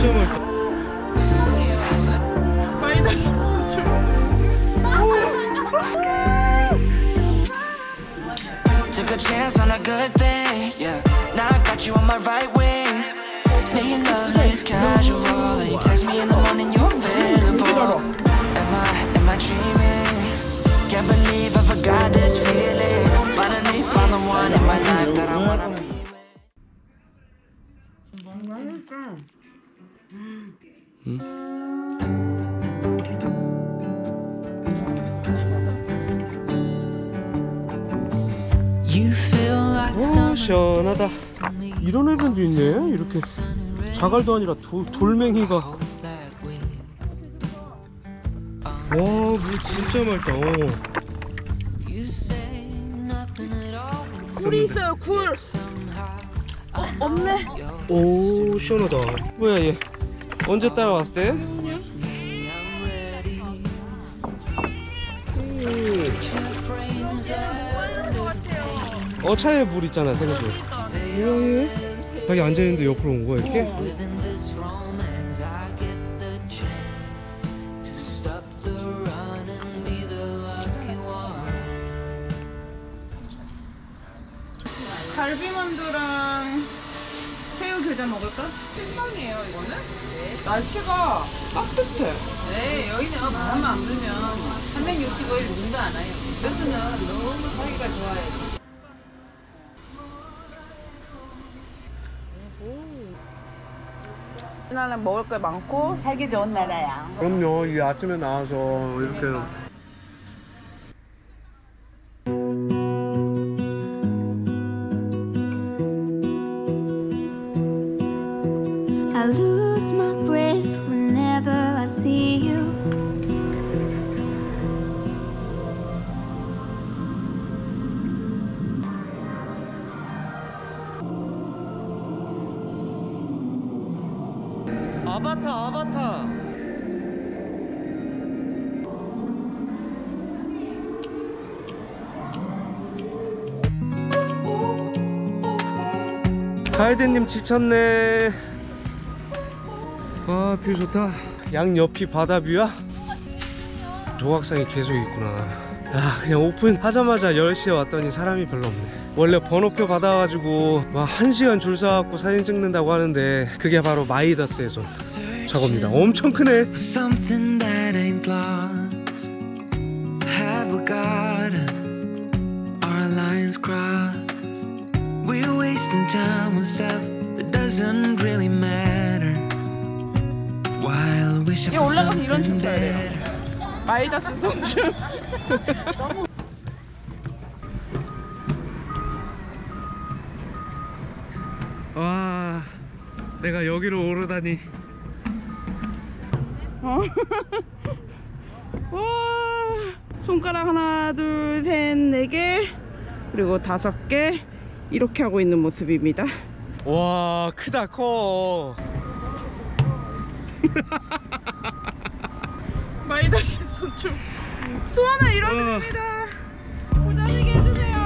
진짜 맛있다. 마이너스 소주. Took a chance on a good thing, yeah. Now I got you on my right wing. Making love like it's casual. You text me in the morning, you're available. Am I dreaming? Can't believe I forgot this feeling. Finally found the one in my life that I wanna be with. 오, 시원하다. 이런 해변도 있네. 이렇게 자갈도 아니라 돌멩이가. 와, 물 진짜 맑다. 굴이 있어요. 굴. 없네. 오, 시원하다. 뭐야 얘? 언제 따라왔을 때? 차에 물 있잖아, 생각해. 뭐야 얘? 자기 앉아있는데 옆으로 온 거야 이렇게? 갈비만두랑 새우교자 먹을까? 신선이에요 이거는? 네. 날씨가 따뜻해. 네, 여기는 바람 안 불면 365일 눈도 안 와요. 여수는 너무 살기가 좋아요. 우리나라는 먹을 게 많고 살기 좋은 나라야. 그럼요. 이 아침에 나와서 이렇게. I lose my breath whenever I see you. 아바타. 가이드님 지쳤네. 와, 뷰 좋다. 양옆이 바다 뷰야? 조각상이 계속 있구나. 야, 그냥 오픈하자마자 10시에 왔더니 사람이 별로 없네. 원래 번호표 받아가지고 막 1시간 줄 서갖고 사진 찍는다고 하는데 그게 바로 마이다스의 손 저겁니다. 엄청 크네. Something that ain't lost. Have we got our lines crossed? We're wasting time on stuff that doesn't really matter. While wishing for something better. 마이다스 소주. 와, 내가 여기로 오르다니. 와, 손가락 하나, 둘, 셋, 네 개, 그리고 5개 이렇게 하고 있는 모습입니다. 와, 크다 커. 마이다스 소주. 소원을 이뤄드립니다. 부자되게 해주세요.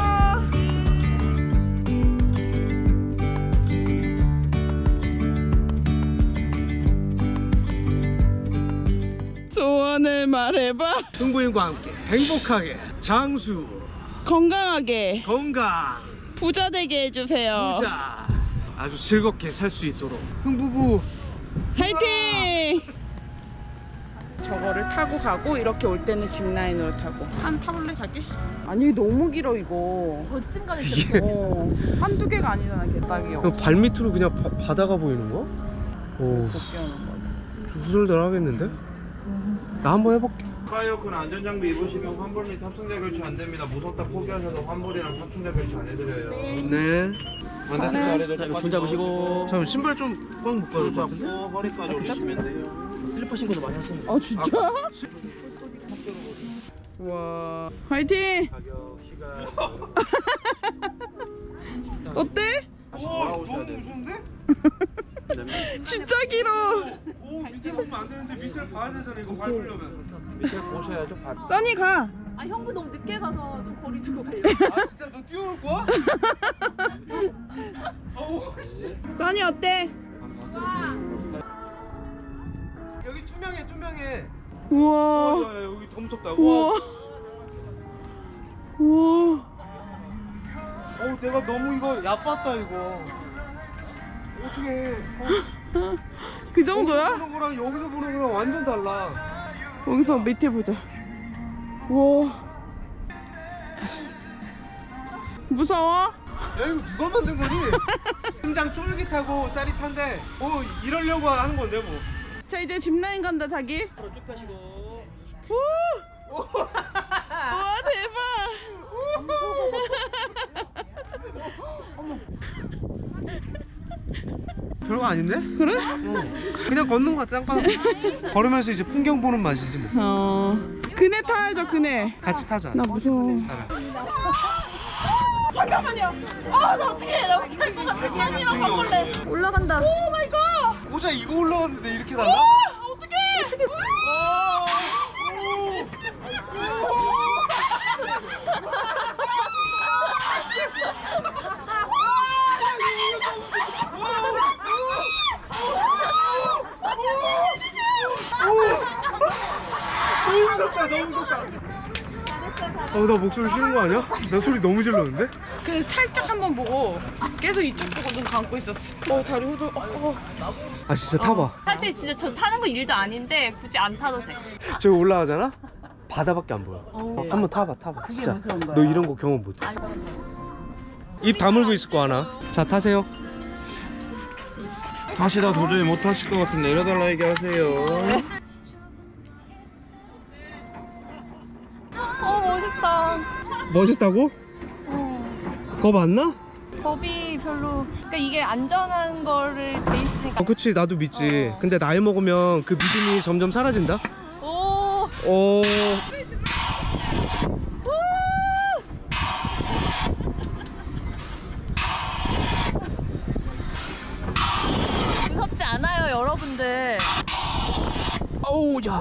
소원을 말해봐. 흥부인과 함께 행복하게 장수 건강하게 건강 부자되게 해주세요. 부자 아주 즐겁게 살 수 있도록 흥부부 화이팅! 저거를 타고 가고 이렇게 올 때는 짚라인으로 타고. 한 타볼래 자기? 아니 너무 길어 이거. 저층간에 길어. 한두 개가 아니잖아 개딱이요. 발밑으로 그냥 바다가 보이는 거? 오, 후덜덜 하겠는데? 나 한번 해볼게. 파이어컨 안전장비 입으시면 환불 및 탑승자 결제 안 됩니다. 무섭다 포기하셔도 환불이랑 탑승자 결제 안 해드려요. 네. 반대쪽 아래도 손 잡으시고. 잠깐 신발 좀 꽉 묶어야 될 것 같은데? 허리까지 올리시면 돼요. 슬리퍼 신고도 많이 하시니까. 아 진짜? 와 화이팅! 가격, 시간. 어때? 너무 무서운데? 진짜 길어. 오, 밑에 보면 안 되는데 밑을 봐야 되잖아. 이거 밟으려면. 밑에 보셔야죠. 써니 가. 아 형부 너무 늦게 가서 좀 거리 두고 가려고. 아, 진짜 너 뛰어올 거야? 어우, 씨. 써니 어때? 우와. 야, 여기 더 무섭다. 우와. 우와. 내가 너무 이거 얕봤다 이거. 어떻게? 그 정도야? 보는 거랑 여기서 보는 거랑 완전 달라. 여기서 밑에 보자. 우와. 무서워? 야 이거 누가 만든 거니? 심장 쫄깃하고 짜릿한데 이러려고 하는 건데 뭐. 자 이제 짚라인 간다 자기. 바로 쭉 펴시고. 우! 우와 대박. 별거 아닌데? 그래? 그냥 걷는 거 같아. 땅바닥 걸으면서 이제 풍경 보는 맛이지 뭐. 그네 타야죠 그네. 같이 타자. 나 무서워. 따라. 잠깐만요. 나 어떡해. 나 못할 것 같아. 캔이랑 바꿀래. 올라간다. 오 마이 갓. 고자 이거 올라왔는데 이렇게 달라? 어떡해. 어떡해. 너무 무섭다. 너무 무섭다. 나 목소리 쉬는 거 아니야? 나 소리 너무 질렀는데? 그 살짝 한번 보고 계속 이쪽 보고 눈 감고 있었어. 다리 후들. 아 진짜 타봐. 사실 진짜 저 타는 거 일도 아닌데 굳이 안 타도 돼. 저기 올라가잖아? 바다밖에 안 보여. 한번 타봐. 진짜. 너 이런 거 경험 못해. 입 다물고 있을 거 하나. 자 타세요. 타시다 도저히 못 타실 것 같은데 내려달라 얘기하세요. 멋있다. 멋있다고? 겁 안 나? 겁이 별로. 그러니까 이게 안전한 거를 돼 있으니까. 그치 나도 믿지. 근데 나이 먹으면 그 믿음이 점점 사라진다. 오. 무섭지 않아요, 여러분들. 어우 야.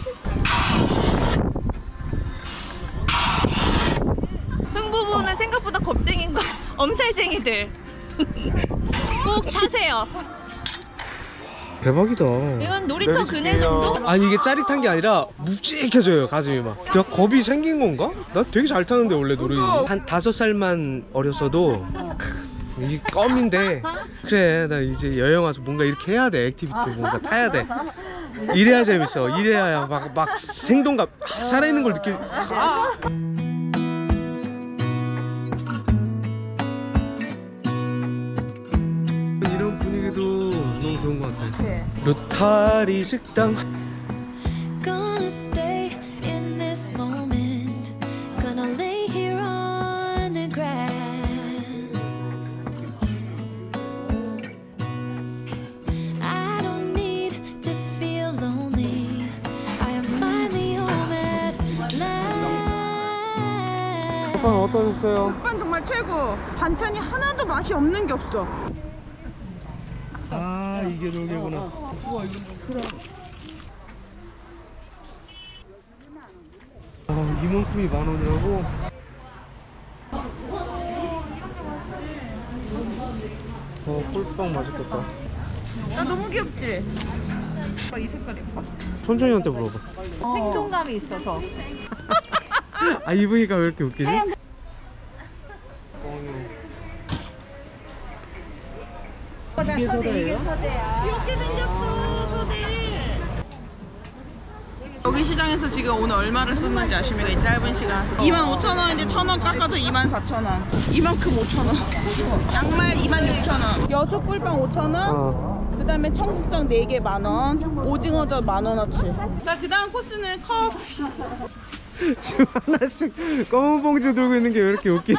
흥부부는 생각보다 겁쟁인 거. 엄살쟁이들. 꼭 타세요. 대박이다. 이건 놀이터 그네 정도? 아니 이게 짜릿한 게 아니라 묵직해져요 가슴이 막. 내가 겁이 생긴 건가? 나 되게 잘 타는데 원래 놀이. 한 5살만 어렸어도 이 껌인데 그래 나 이제 여행 와서 뭔가 이렇게 해야 돼. 액티비티 뭔가 타야 돼. 이래야 재밌어. 이래야 막 생동감 살아있는 걸 느끼. 이런 분위기도 너무 좋은 것 같아. 루타리 식당. Gonna stay in this moment. Gonna lay here on the grass. I don't need to feel lonely. I am finally home at last. 오빠 어떠셨어요? 오빠는 정말 최고. 반찬이 하나도 맛이 없는 게 없어. 아 이게 놀개구나. 우와 이거 크다. 이만큼이 10,000원이라고? 꿀빵 맛있겠다. 나 너무 귀엽지? 이 색깔 예뻐. 천천히한테 물어봐. 생동감이 있어서. 아 이분이가 왜 이렇게 웃기지? 이게 소다예요? 이렇게 생겼어 소대. 여기 시장에서 지금 오늘 얼마를 썼는지 아십니까? 이 짧은 시간 25,000원인데 1,000원 깎아서 24,000원. 이만큼 5,000원. 양말 26,000원. 여수 꿀빵 5,000원. 그 다음에 청국장 4개 만원. 오징어젓 만원어치. 자, 그 다음 코스는 커피. 지금 하나씩 검은 봉지 들고 있는 게 왜 이렇게 웃기지?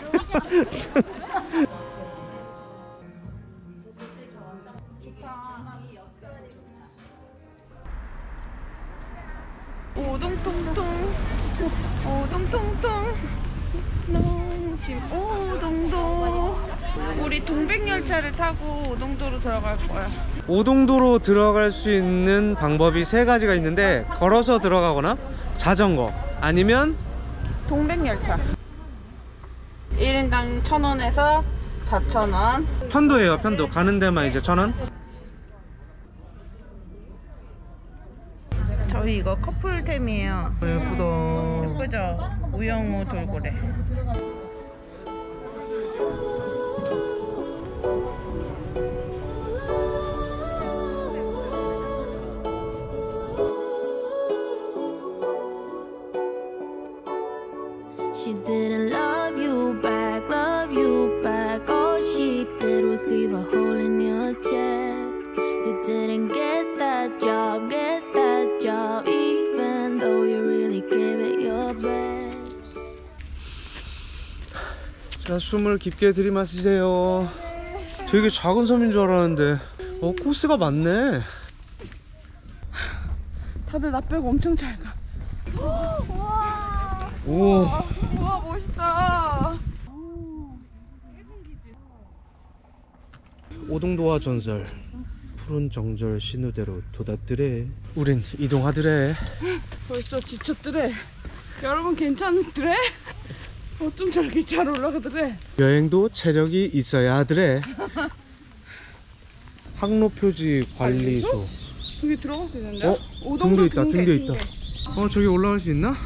오동통통 오동통통 농심 오동도. 우리 동백열차를 타고 오동도로 들어갈 거야. 오동도로 들어갈 수 있는 방법이 3가지가 있는데 걸어서 들어가거나 자전거 아니면 동백열차 1인당 1,000원에서 4,000원. 편도예요. 편도 가는 데만 이제 1,000원. 저희 이거 커플템이에요. 예쁘다. 예쁘죠? 우영우 돌고래. She didn't love you back, love you back. All she did was leave a hole in your chest. You didn't get that job, even though you really gave it your best. 자, 숨을 깊게 들이마시세요. 되게 작은 섬인 줄 알았는데 코스가 많네. 다들 나 빼고 엄청 잘 가. 우와. 우와 멋있다. 오동도와 전설 푸른 정절 신우대로 돋았더래. 우린 이동하더래. 벌써 지쳤더래. 여러분 괜찮으더래? 어쩜 저렇게 잘 올라가더래? 여행도 체력이 있어야 하더래. 항로표지 관리소. 여기 들어갈 수 있는데? 어? 등대 있다, 등대 있다. 저기 올라갈 수 있나?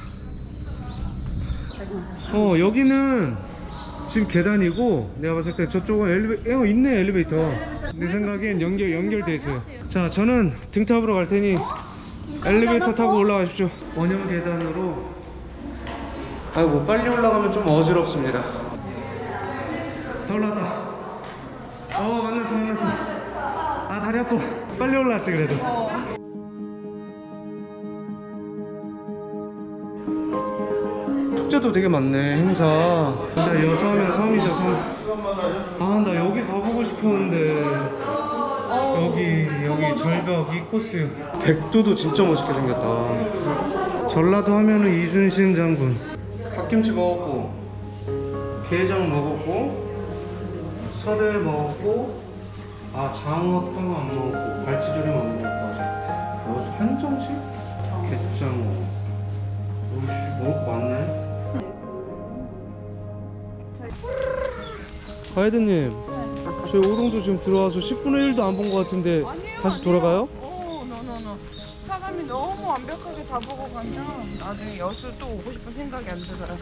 여기는 지금 계단이고, 내가 봤을 때 저쪽은 있네, 엘리베이터. 내 생각엔 연결돼 있어요. 자, 저는 등탑으로 갈 테니 엘리베이터 타고 올라가십시오. 원형 계단으로. 아이고, 빨리 올라가면 좀 어지럽습니다. 다 올라왔다. 만났어. 아, 다리 아파. 빨리 올라왔지 그래도. 축제도 되게 많네, 행사. 진짜 여수하면 섬이죠, 섬. 아, 나 여기 가보고 싶었는데. 여기 절벽 이 코스. 백도도 진짜 멋있게 생겼다. 전라도 하면은 이순신 장군. 갓김치 먹었고, 게장 먹었고, 서대 먹었고, 장어탕 안 먹었고, 갈치조림 안 먹었고, 여수 한정식? 갯장어. 오이씨, 먹을 거 많네. 가이드님, 저희 오동도 지금 들어와서 10분의 1도 안 본 것 같은데 다시 돌아가요? 노. 사람이 너무 완벽하게 다 보고 가면 나중에 여수 또 오고 싶은 생각이 안 들어요.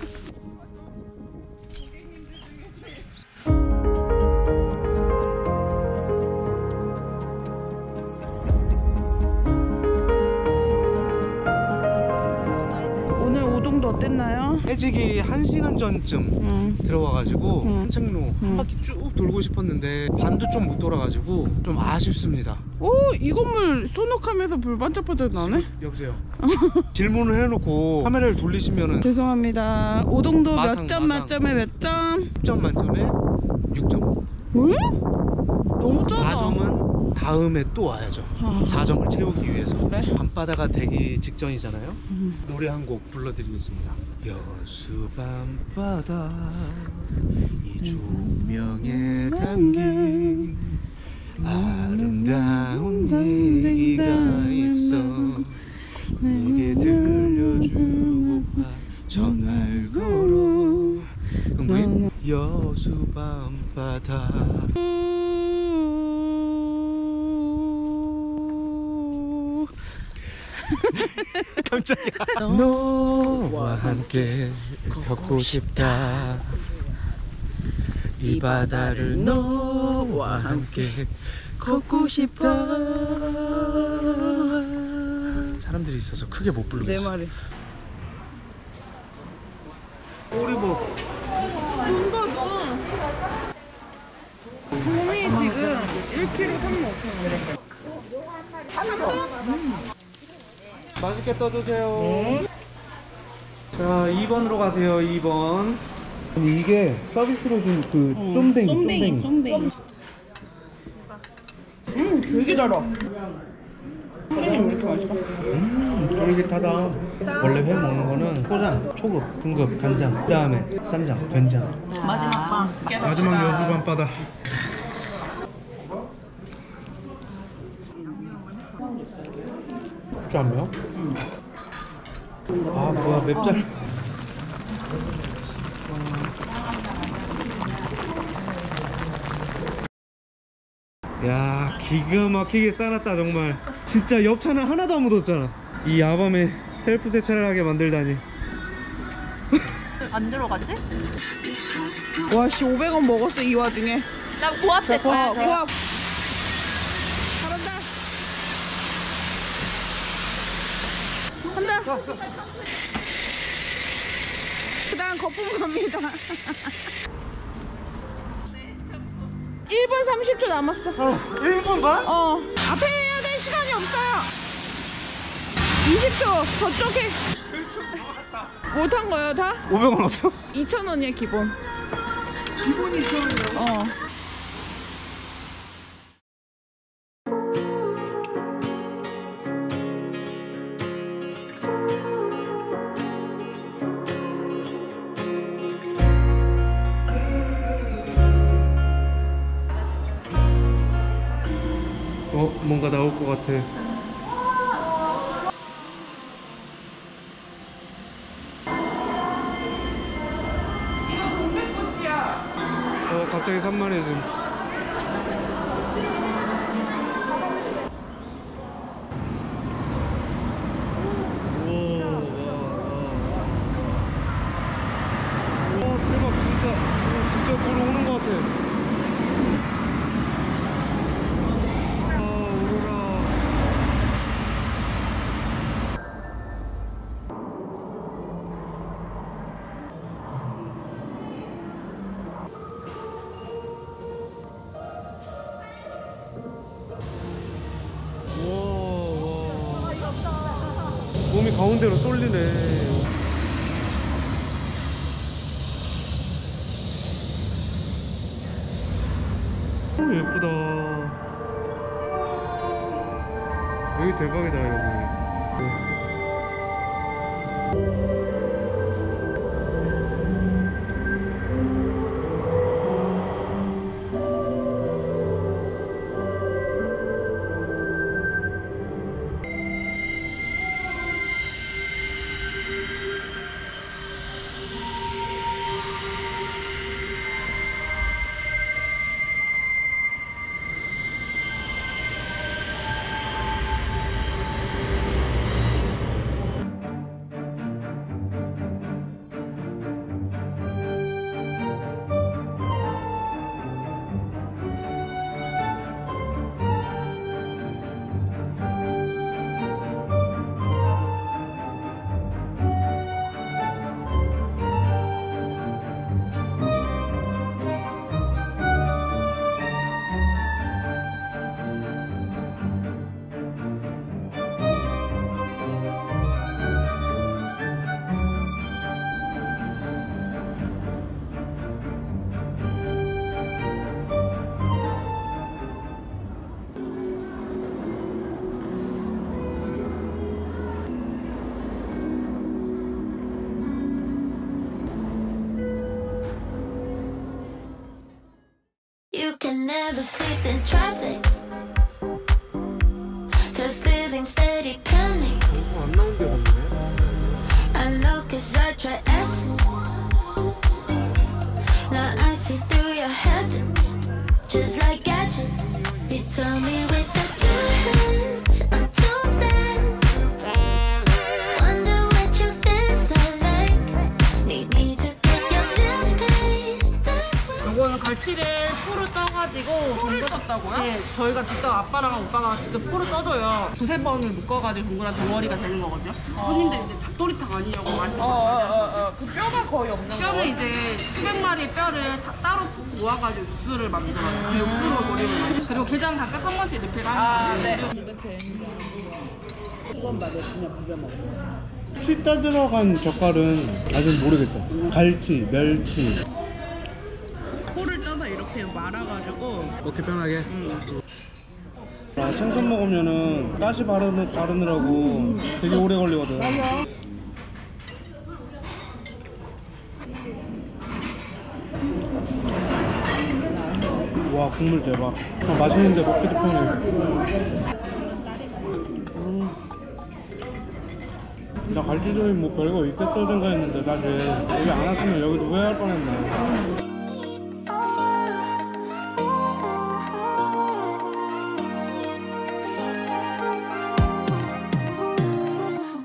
오늘 오동도 어땠나요? 해지기 1시간 전쯤 들어와가지고 산책로 한 바퀴 쭉 돌고 싶었는데 반도 좀 못 돌아가지고 좀 아쉽습니다. 오, 이 건물 소녹하면서 불 반짝반짝 나네? 여보세요. 질문을 해놓고 카메라를 돌리시면은 죄송합니다. 오동도 몇 마상, 점 마상. 만점에 몇 점? 10점 만점에 6점. 왜? 너무 작아. 4점은 다음에 또 와야죠. 4점을 채우기 위해서. 그래? 밤바다가 되기 직전이잖아요. 노래 한 곡 불러드리겠습니다. 여수 밤바다 이 조명에 담긴 아름다운 얘기가 있어. 내게 들려주고파 전화를 걸어. 뭐임? 여수 밤바다. 깜짝이야. 너와 함께 걷고 싶다. 이 바다를 너와 함께 걷고 싶다. 사람들이 있어서 크게 못 부르겠어. 내 말이. 꼬리복. 곰이 지금 1kg 35,000원. 맛있게 떠드세요. 자, 2번으로 가세요. 2번. 이게 서비스로 준 그 쫌댕이. 되게 달아. 왜 이렇게 맛있어? 쫄깃하다. 원래 회 먹는 거는 초장, 초급, 중급, 간장, 그 다음에 쌈장, 된장. 마지막 여수 밤바다. 국주 한 명? 아, 뭐야, 맵잘. 야, 기가 막히게 싸놨다 정말. 진짜 엽차는 하나도 안 묻었잖아. 이 야밤에 셀프 세차를 하게 만들다니. 안 들어가지? 와씨 500원 먹었어 이 와중에. 나 고압 세차야. 고압. 잘한다. 간다. 그 다음 거품 갑니다. 1분 30초 남았어. 1분 반? 앞에 해야 될 시간이 없어요. 20초 저쪽에. 못한 거예요 다? 500원 없어? 2,000원이야 기본. 기본 2,000원이요? 뭔가 나올 것 같아. 갑자기 산만해짐. 우와 대박 진짜. 진짜 보러 오는 것 같아. 몸이 가운데로 쏠리네. 오 예쁘다. 여기 대박이다 여기. You can never sleep in traffic. Cause living steady panic. 안 나온 데 같네. I know cause I try acid. Now I see through your habits. Just like gadgets. You tell me with the two hands I'm too bad. Wonder what you think's I like. Need me to get your bills paid. That's what 이거는 갈치를 포를 떠가지고 포를 떴다고요? 네, 저희가 직접 아빠랑 오빠가 직접 포를 떠줘요. 두세 번을 묶어가지고 동그란 덩어리가 되는 거거든요. 손님들이 이제 닭도리탕 아니냐고 말씀하셔서 그 뼈가 거의 없는 거. 뼈를 이제 수백 마리 뼈를 다 따로 푹 모아가지고 육수를 만들어요. 그 육수로 조림을 만들어요. 그리고 게장 각각 한 번씩 리필하는 거예요. 치타 들어간 젓갈은 아직 모르겠어. 갈치, 멸치. 포를 떠서 이렇게 말아가지고. 먹기 편하게. 생선 먹으면은 가시 바르느라고 되게 오래 걸리거든. 와 국물 대박. 맛있는데 먹기도 편해. 나 갈치조림 뭐 별거 있겠다든가 했는데 사실 여기 안 왔으면 여기도 후회할 뻔했네.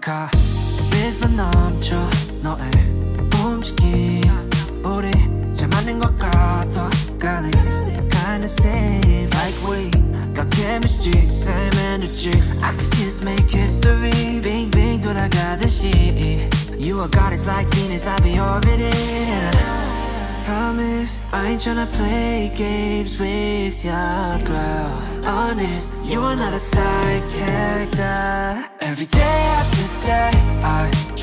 카리스마 넘쳐 너의 움직임 우리 잘 맞는 것 같아 Girl, kinda seem like we got chemistry, same energy I can see us make history Bing bing 돌아가듯이 You are goddess like Venus, I be orbiting and I promise I ain't tryna play games with ya, girl Honest, you are not a side character Every day after day I